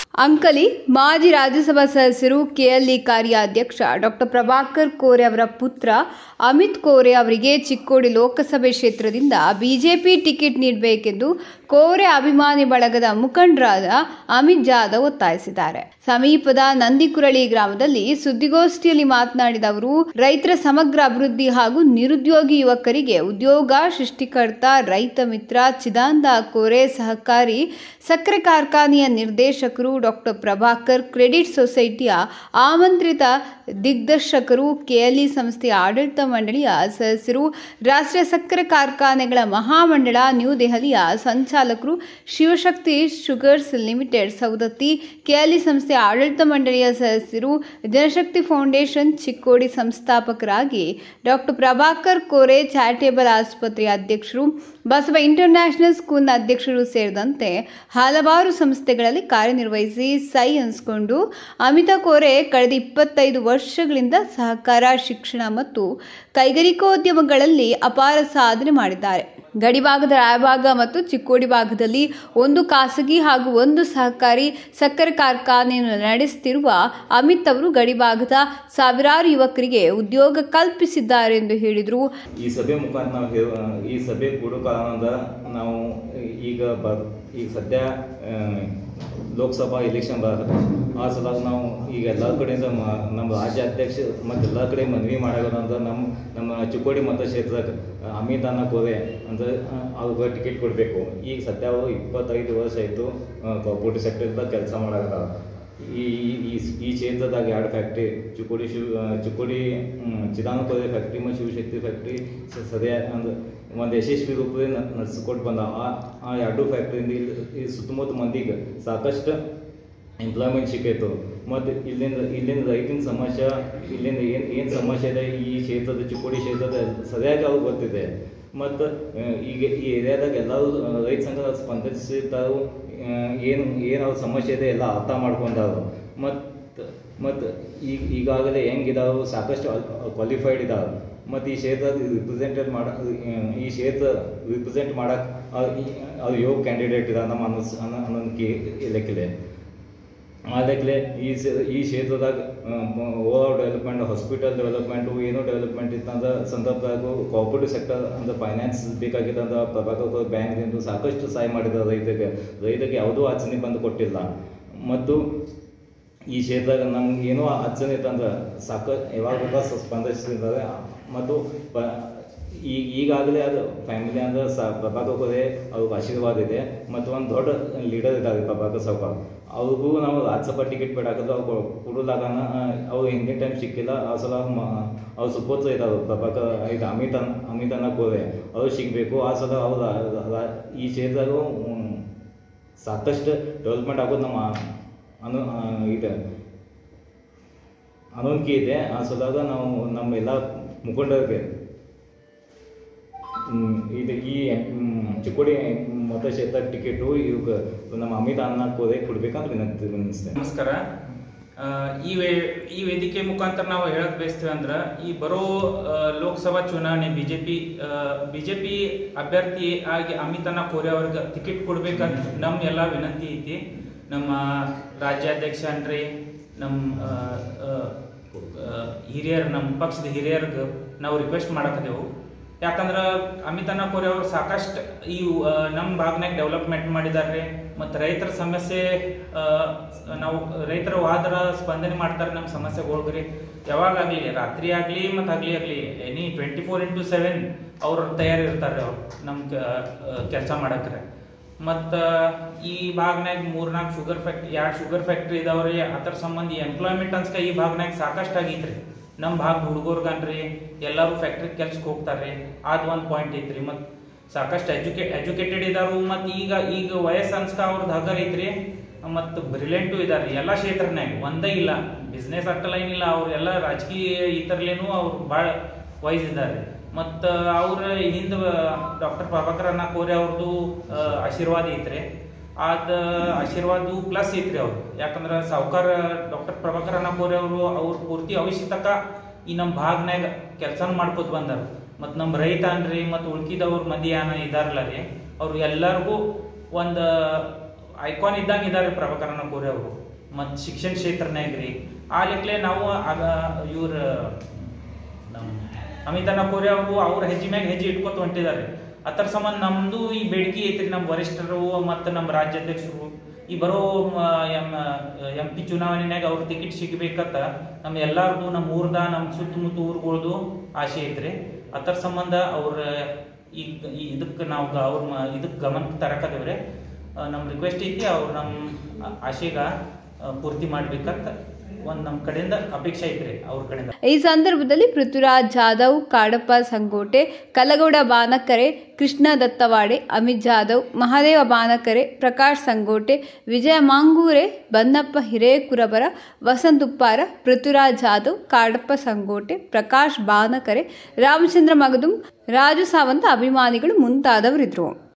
ಅಂಕಲಿ ಮಾಜಿ ರಾಜ್ಯಸಭಾ ಸದಸ್ಯರು ಕೆಎಲ್ಇ ಕಾರ್ಯಾಧ್ಯಕ್ಷ ಡಾಕ್ಟರ್ ಪ್ರಭಾಕರ್ ಕೋರೆ ಅವರ ಪುತ್ರ ಅಮಿತ್ ಕೋರೆ ಅವರಿಗೆ ಚಿಕ್ಕೋಡಿ ಲೋಕಸಭೆ ಕ್ಷೇತ್ರದಿಂದ ಬಿಜೆಪಿ ಟಿಕೆಟ್ ನೀಡಬೇಕೆಂದು ಕೋರೆ ಅಭಿಮಾನಿ ಬಳಗದ ಮುಖಂಡರಾದ ಅಮಿತ್ ಜಾಧವ್ ಒತ್ತಾಯಿಸಿದ್ದಾರೆ. ಸಮೀಪದ ನಂದಿಕುರಳಿ ಗ್ರಾಮದಲ್ಲಿ ಸುದ್ದಿಗೋಷ್ಠಿಯಲ್ಲಿ ಮಾತನಾಡಿದ ಅವರು, ರೈತರ ಸಮಗ್ರ ಅಭಿವೃದ್ಧಿ ಹಾಗೂ ನಿರುದ್ಯೋಗಿ ಯುವಕರಿಗೆ ಉದ್ಯೋಗ ಸೃಷ್ಟಿಕರ್ತ ರೈತ ಮಿತ್ರ ಚಿದಾನಂದ ಕೋರೆ ಸಹಕಾರಿ ಸಕ್ಕರೆ ಕಾರ್ಖಾನೆಯ ನಿರ್ದೇಶಕರು, ಡಾಕ್ಟರ್ ಪ್ರಭಾಕರ್ ಕ್ರೆಡಿಟ್ ಸೊಸೈಟಿಯ ಆಮಂತ್ರಿತ ದಿಗ್ದರ್ಶಕರು, ಕೆಎಲ್ಇ ಸಂಸ್ಥೆಯ ಆಡಳಿತ ಮಂಡಳಿಯ ಸದಸ್ಯರು, ರಾಷ್ಟ್ರೀಯ ಸಕ್ಕರೆ ಕಾರ್ಖಾನೆಗಳ ಮಹಾಮಂಡಳ ನ್ಯೂ ದೆಹಲಿಯ ಸಂಚಾಲಕರು, Shivashakti sugars limited Saundatti KLE ಸಂಸ್ಥೆಯ ಆಡಳಿತ ಮಂಡಳಿಯ ಸದಸ್ಯರು, ಜನಶಕ್ತಿ ಫೌಂಡೇಶನ್ ಚಿಕ್ಕೋಡಿ ಸಂಸ್ಥಾಪಕರಾಗಿ ಡಾಕ್ಟರ್ ಪ್ರಭಾಕರ್ ಕೋರೆ ಚಾರಿಟೇಬಲ್ ಆಸ್ಪತ್ರೆಯ ಅಧ್ಯಕ್ಷರು, ಬಸವ ಇಂಟರ್ನ್ಯಾಷನಲ್ ಸ್ಕೂಲ್ನ ಅಧ್ಯಕ್ಷರು ಸೇರಿದಂತೆ ಹಲವಾರು ಸಂಸ್ಥೆಗಳಲ್ಲಿ ಕಾರ್ಯನಿರ್ವಹಿಸಿ ಸೈ ಅನಿಸಿಕೊಂಡು ಅಮಿತ್ ಕೋರೆ ಕಳೆದ 25 ವರ್ಷಗಳಿಂದ ಸಹಕಾರ, ಶಿಕ್ಷಣ ಮತ್ತು ಕೈಗಾರಿಕೋದ್ಯಮಗಳಲ್ಲಿ ಅಪಾರ ಸಾಧನೆ ಮಾಡಿದ್ದಾರೆ. ಗಡಿಭಾಗದ ರಾಯಬಾಗ ಮತ್ತು ಚಿಕ್ಕೋಡಿ ಭಾಗದಲ್ಲಿ ಒಂದು ಖಾಸಗಿ ಹಾಗೂ ಒಂದು ಸಹಕಾರಿ ಸಕ್ಕರೆ ಕಾರ್ಖಾನೆಯನ್ನು ನಡೆಸುತ್ತಿರುವ ಅಮಿತ್ ಅವರು ಗಡಿಭಾಗದ ಸಾವಿರಾರು ಯುವಕರಿಗೆ ಉದ್ಯೋಗ ಕಲ್ಪಿಸಿದ್ದಾರೆ ಎಂದು ಹೇಳಿದರು. ಈ ಸಭೆ ಮುಖಾಂತರ ನಾವು ಈ ಸಭೆ ಕೂಡೋ ಕಾರಣದಿಂದ ನಾವು ಈಗ ಸದ್ಯ ಲೋಕಸಭಾ ಎಲೆಕ್ಷನ್ ಬರ್ತದೆ. ಆ ಸಲ ನಾವು ಈಗ ಎಲ್ಲ ಕಡೆಯಿಂದ ನಮ್ಮ ರಾಜ್ಯ ಅಧ್ಯಕ್ಷ ಮತ್ತು ಎಲ್ಲ ಕಡೆ ಮನವಿ ಮಾಡೋದಂದ್ರೆ ನಮ್ಮ ಚಿಕ್ಕೋಡಿ ಮತಕ್ಷೇತ್ರದಾಗ ಅಮಿತ್ ಕೋರೆ ಅಂದರೆ ಅವ್ರಿಗೆ ಟಿಕೆಟ್ ಕೊಡಬೇಕು. ಈಗ ಸದ್ಯ ಅವರು 25 ವರ್ಷ ಆಯಿತು ಕೋಪರೇಟಿವ್ ಸೆಕ್ಟರ್ದಾಗ ಕೆಲಸ ಮಾಡಾರ. ಈ ಕ್ಷೇತ್ರದಾಗ 2 ಫ್ಯಾಕ್ಟ್ರಿ ಚಿಕ್ಕೋಡಿ ಚಿದಾನಂದ ಕೋರೆ ಫ್ಯಾಕ್ಟ್ರಿ ಮತ್ತು ಶಿವಶಕ್ತಿ ಫ್ಯಾಕ್ಟ್ರಿ ಸದ್ಯ ಅಂದ್ರೆ ಒಂದು ಯಶಸ್ವಿ ರೂಪದಲ್ಲಿ ನಡೆಸಿಕೊಟ್ಟು ಬಂದ. ಆ 2 ಫ್ಯಾಕ್ಟ್ರಿಯಿಂದ ಈ ಸುತ್ತಮುತ್ತ ಮಂದಿಗೆ ಸಾಕಷ್ಟು ಎಂಪ್ಲಾಯ್ಮೆಂಟ್ ಸಿಕ್ಕಾಯಿತು. ಮತ್ತು ಇಲ್ಲಿಂದ ರೈತಿನ ಸಮಸ್ಯೆ, ಇಲ್ಲಿಂದ ಏನು ಸಮಸ್ಯೆ ಇದೆ ಈ ಕ್ಷೇತ್ರದ ಚಿಕ್ಕೋಡಿ ಕ್ಷೇತ್ರದ ಸರಿಯಾಗಿ ಅವ್ರಿಗೆ ಗೊತ್ತಿದೆ. ಮತ್ತು ಈಗ ಈ ಏರಿಯಾದಾಗ ಎಲ್ಲರೂ ರೈತ ಸಂಘ ಸ್ಪಂದಿಸಿರ್ತಾರು. ಏನು ಅವ್ರ ಸಮಸ್ಯೆ ಇದೆ ಎಲ್ಲ ಅರ್ಥ ಮಾಡ್ಕೊಂಡಾರು. ಮತ್ತು ಈಗಾಗಲೇ ಹೆಂಗಿದಾರು ಸಾಕಷ್ಟು ಕ್ವಾಲಿಫೈಡ್ ಇದಾವೆ. ಮತ್ತು ಈ ಕ್ಷೇತ್ರ ರಿಪ್ರೆಸೆಂಟ್ ಮಾಡಕ್ಕೆ ಅದು ಯೋಗ ಕ್ಯಾಂಡಿಡೇಟ್ ಇದಾವೆ ನಮ್ಮ ಅನ್ನೋದಕ್ಕೆ ಲೆಕ್ಕಿದೆ. ಆ ಲೆಕ್ಕಲೆ ಈ ಕ್ಷೇತ್ರದಾಗ ಓವರ್ ಡೆವಲಪ್ಮೆಂಟ್, ಹಾಸ್ಪಿಟಲ್ ಡೆವಲಪ್ಮೆಂಟು ಏನೋ ಡೆವಲಪ್ಮೆಂಟ್ ಇತ್ತಂದ್ರೆ ಸಂದರ್ಭದಾಗ ಕೋಆಪರೇಟಿವ್ ಸೆಕ್ಟರ್ ಅಂದ್ರೆ ಫೈನಾನ್ಸ್ ಬೇಕಾಗಿತ್ತಂದ್ರೆ ಪ್ರಭಾಕರ್ ಬ್ಯಾಂಕ್ದಿಂದ ಸಾಕಷ್ಟು ಸಹಾಯ ಮಾಡಿದ್ದಾರೆ. ರೈತರಿಗೆ ಯಾವುದೂ ಅಡಚಣೆ ಬಂದು ಕೊಟ್ಟಿಲ್ಲ. ಮತ್ತು ಈ ಕ್ಷೇತ್ರದಾಗ ನಮ್ಗೆ ಏನೋ ಅಡಚಣೆ ಇತ್ತಂದ್ರೆ ಯಾವಾಗ ಸ್ಪಂದಿಸಿದ್ದಾರೆ. ಮತ್ತು ಈಗಾಗಲೇ ಅದು ಫ್ಯಾಮಿಲಿ ಅಂದ್ರೆ ಪ್ರಭಾಕರ್ ಕೋರೆ ಅವ್ರಿಗೆ ಆಶೀರ್ವಾದ ಇದೆ. ಮತ್ತು ಒಂದು ದೊಡ್ಡ ಲೀಡರ್ ಇದ್ದಾರೆ ಪ್ರಭಾಕರ್ ಸಾವ್ಕಾರ್. ಅವ್ರಿಗೂ ನಾವು ರಾಜ್ಯಸಭಾ ಟಿಕೆಟ್ ಬೇಡಾಕದು ಅವ್ರು ಕೊಡೋದಾಗನ ಅವ್ರು ಹಿಂದಿನ ಟೈಮ್ ಸಿಕ್ಕಿಲ್ಲ. ಆ ಸಲ ಅವ್ರು ಸುಪೋತ್ಸವ ಇದ್ದಾರೆ ಪ್ರಭಾಕರ್ ಇದು ಅಮಿತ್ ಕೋರೆ ಅವ್ರು ಸಿಗಬೇಕು. ಆ ಸಲ ಅವ್ರು ಈ ಕ್ಷೇತ್ರದಾಗೂ ಸಾಕಷ್ಟು ಡೆವಲಪ್ಮೆಂಟ್ ಆಗೋದು ನಮ್ಮ ಇದು ಅನುಕೂಲ ಇದೆ. ಆ ಸಲುವಾಗ ನಾವು ನಮ್ಮ ಎಲ್ಲ ಮುಖಂಡರಿಗೆ ಇದು ಈ ಚಿಕ್ಕೋಡಿ ಮತಕ್ಷೇತ್ರ ಟಿಕೆಟು ಇವಾಗ ನಮ್ಮ ಅಮಿತ್ ಕೋರೆ ಕೊಡ್ಬೇಕಂತ ವಿನಂತಿಸ್ತೇನೆ. ನಮಸ್ಕಾರ. ಈ ವೇದಿಕೆ ಮುಖಾಂತರ ನಾವು ಹೇಳಕ್ ಬಯಸ್ತೇವೆ ಅಂದ್ರೆ ಈ ಬರೋ ಲೋಕಸಭಾ ಚುನಾವಣೆ ಬಿಜೆಪಿ ಅಭ್ಯರ್ಥಿ ಆಗಿ ಅಮಿತ್ ಕೋರೆ ಅವ್ರಿಗೆ ಟಿಕೆಟ್ ಕೊಡ್ಬೇಕಂತ ನಮ್ಮ ಎಲ್ಲ ವಿನಂತಿ ಐತಿ. ನಮ್ಮ ರಾಜ್ಯಾಧ್ಯಕ್ಷ ಅನ್ರಿ, ನಮ್ಮ ಹಿರಿಯರು, ನಮ್ಮ ಪಕ್ಷದ ಹಿರಿಯರ್ಗೆ ನಾವು ರಿಕ್ವೆಸ್ಟ್ ಮಾಡಕದೇವು. ಯಾಕಂದ್ರೆ ಅಮಿತ್ ಕೋರೆ ಅವರು ಸಾಕಷ್ಟು ಈ ನಮ್ಮ ಭಾಗನಾಗ ಡೆವಲಪ್ಮೆಂಟ್ ಮಾಡಿದ್ದಾರೆ. ಮತ್ತು ರೈತರ ಸಮಸ್ಯೆ ನಾವು ರೈತರ ವಾದರ ಸ್ಪಂದನೆ ಮಾಡ್ತಾರೆ. ನಮ್ಮ ಸಮಸ್ಯೆಗಳ್ರಿ ಯಾವಾಗಲಿ ರಾತ್ರಿ ಆಗಲಿ ಮತ್ತು ಆಗಲಿ ಎನಿ 24/7 ಅವ್ರು ತಯಾರಿರ್ತಾರೆ. ಅವ್ರು ನಮ್ಮ ಕೆಲಸ ಮಾಡಕ್ರೆ. ಮತ್ತು ಈ ಭಾಗನಾಗ 3-4 2 ಶುಗರ್ ಫ್ಯಾಕ್ಟ್ರಿ ಇದಾವ್ರಿ. ಅದರ ಸಂಬಂಧಿ ಎಂಪ್ಲಾಯ್ಮೆಂಟ್ ಅನ್ಸ್ಕ ಈ ಭಾಗನಾಗ ಸಾಕಷ್ಟು ಆಗೈತ್ರಿ. ನಮ್ಮ ಭಾಗದ ಹುಡುಗರ್ಗನ್ರಿ ಎಲ್ಲರೂ ಫ್ಯಾಕ್ಟ್ರಿ ಕೆಲ್ಸಕ್ಕೆ ಹೋಗ್ತಾರೆ. ಅದು ಒಂದು ಪಾಯಿಂಟ್ ಐತ್ರಿ. ಮತ್ತು ಸಾಕಷ್ಟು ಎಜುಕೇಟೆಡ್ ಇದಾರು. ಮತ್ತು ಈಗ ವಯಸ್ಸು ಅನ್ಸ್ಕ ಅವ್ರದ್ದು ಹಗರ್ ಐತ್ರಿ. ಮತ್ತು ಬ್ರಿಲಿಯಂಟು ಇದಾರೆ ಎಲ್ಲ ಕ್ಷೇತ್ರನಾಗ. ಒಂದೇ ಇಲ್ಲ, ಬಿಸ್ನೆಸ್ ಅಟ್ಟಲೈನ್ ಇಲ್ಲ, ಅವ್ರು ಎಲ್ಲ ರಾಜಕೀಯ ಇತರ್ಲೇನು ಅವ್ರು ಭಾಳ ವಯಸ್ಸು ಇದ್ದಾರೆ. ಮತ್ತು ಅವ್ರ ಹಿಂದೆ ಡಾಕ್ಟರ್ ಪ್ರಭಾಕರ್ ಕೋರೆ ಅವ್ರದ್ದು ಆಶೀರ್ವಾದ ಐತ್ರಿ. ಅದು ಆಶೀರ್ವಾದ ಪ್ಲಸ್ ಐತ್ರಿ ಅವ್ರು. ಯಾಕಂದ್ರೆ ಸಾವ್ಕಾರ ಡಾಕ್ಟರ್ ಪ್ರಭಾಕರ್ ಕೋರೆ ಅವ್ರ ಪೂರ್ತಿ ಅವಶ್ಯಕ ಈ ನಮ್ಮ ಭಾಗನಾಗ ಕೆಲಸ ಮಾಡ್ಕೋತ ಬಂದಾರ. ಮತ್ತು ನಮ್ಮ ರೈತ ಅನ್ರಿ ಮತ್ತು ಉಳ್ಕಿದವ್ರ ಮಂದಿ ಇದಾರಲ್ಲ ರೀ, ಅವ್ರು ಎಲ್ಲರಿಗೂ ಒಂದು ಐಕಾನ್ ಇದ್ದಂಗೆ ಇದ್ದಾರೆ ಪ್ರಭಾಕರನ ಕೋರೆ ಅವರು. ಮತ್ತು ಶಿಕ್ಷಣ ಕ್ಷೇತ್ರನಾಗ ರೀ ಆ ಲೆಕ್ಕಲೆ ನಾವು ಆಗ ಇವ್ರ ನಮ್ಮ ಅಮಿತಣ್ಣ ಕೋರೆ ಅವರು ಅವ್ರ ಹೆಜ್ಜೆ ಮ್ಯಾಗ ಹೆಜ್ಜೆ ಇಟ್ಕೊತ ಹೊಂಟಿದ್ದಾರೆ. ಅದರ ಸಂಬಂಧ ನಮ್ದು ಈ ಬೇಡಿಕೆ ಐತ್ರಿ, ನಮ್ಮ ವರಿಷ್ಠರು ಮತ್ತು ನಮ್ಮ ರಾಜ್ಯಾಧ್ಯಕ್ಷರು ಈ ಬರೋ MP ಚುನಾವಣೆನಾಗ ಅವ್ರ ಟಿಕೆಟ್ ಸಿಗಬೇಕಂತ ನಮ್ಮ ಎಲ್ಲಾರ್ದು, ನಮ್ಮ ಊರ್ದ, ನಮ್ಮ ಸುತ್ತಮುತ್ತ ಊರುಗಳದು ಆಸೆ ಐತ್ರಿ. ಅದರ ಸಂಬಂಧ ಅವ್ರ ಇದಕ್ಕೆ ನಾವು ಅವ್ರ ಇದಕ್ಕೆ ಗಮನಕ್ಕೆ ತರಕದೇವ್ರಿ. ನಮ್ಮ ರಿಕ್ವೆಸ್ಟ್ ಐತಿ, ಅವ್ರು ನಮ್ಮ ಆಶೆಗ ಪೂರ್ತಿ ಮಾಡ್ಬೇಕಂತ ಒಂದು ನಮ್ಮ ಕಡೆಯಿಂದ ಅಪೇಕ್ಷೆ ಐತ್ರಿ ಅವ್ರ ಕಡೆಯಿಂದ. ಈ ಸಂದರ್ಭದಲ್ಲಿ ಪೃಥ್ವಿರಾಜ್ ಜಾಧವ್, ಕಾಡಪ್ಪ ಸಂಗೋಟೆ, ಕಲಗೌಡ ಬಾನಕರೆ, ಕೃಷ್ಣ ದತ್ತವಾಡೆ, ಅಮಿತ್ ಜಾಧವ್, ಮಹಾದೇವ ಬಾನಕರೆ, ಪ್ರಕಾಶ್ ಸಂಗೋಟೆ, ವಿಜಯ ಮಾಂಗೂರೆ, ಬನ್ನಪ್ಪ ಹಿರೇಕುರಬರ, ವಸಂತ್ ಉಪ್ಪಾರ, ಪೃಥ್ವಿರಾಜ್ ಜಾಧವ್, ಕಾಡಪ್ಪ ಸಂಗೋಟೆ, ಪ್ರಕಾಶ್ ಬಾನಕರೆ, ರಾಮಚಂದ್ರ ಮಗದುಂ, ರಾಜು ಸಾವಂತ ಅಭಿಮಾನಿಗಳು ಮುಂತಾದವರಿದ್ದರು.